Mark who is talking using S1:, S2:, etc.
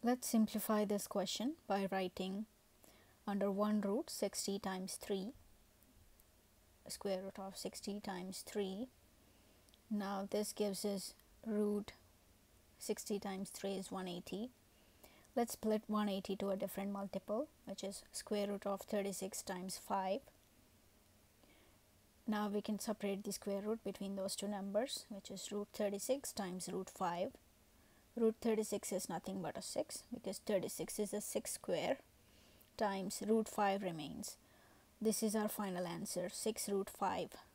S1: Let's simplify this question by writing under 1 root 60 times 3, square root of 60 times 3. Now this gives us root 60 times 3 is 180. Let's split 180 to a different multiple, which is square root of 36 times 5. Now we can separate the square root between those two numbers, which is root 36 times root 5. Root 36 is nothing but a 6 because 36 is a 6 square times root 5 remains. This is our final answer, 6 root 5.